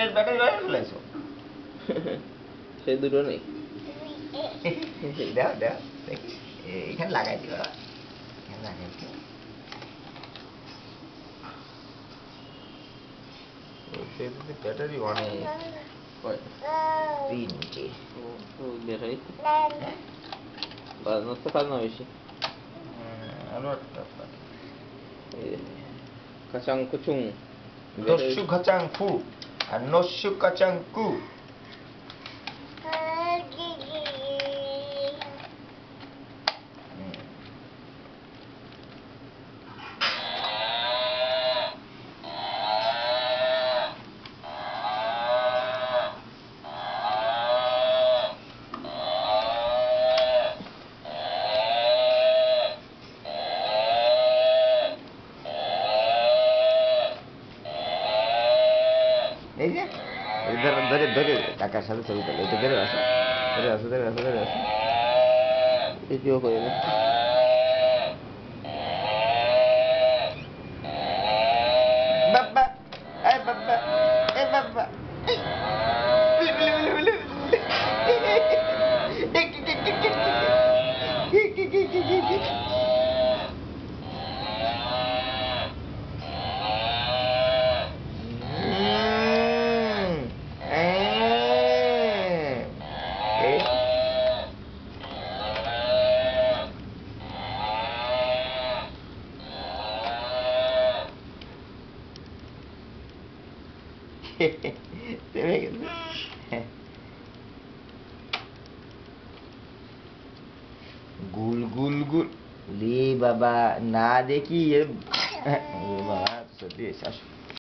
মোবাইলের ব্যাটারি বাইরে ফেলাইছো? সেই দুটো নেই। দাও দাও দেখি, এখানে লাগাই দিবা, এখানে লাগাই দিও। সেটাতে ব্যাটারি অনেক, তিনটে ব্যাটারি বাজানোর তো কাজ না বেশি। আরো একটা কাচাং কুচুং দস্যু খাচাং ফু আর নস্যু কাচাং কু। এই যে ধরে ধরে ধরে কাকার সাথে ছবি তোলে, এটা ধরে আসো, ধরে আসো, ধরে আসো, ধরে আসো। ভিডিও করে দিচ্ছি। বাবা এই বাবা, এই বাবা, গুল গুল গুল লে বাবা না দেখি বাবা সত্যি আসো।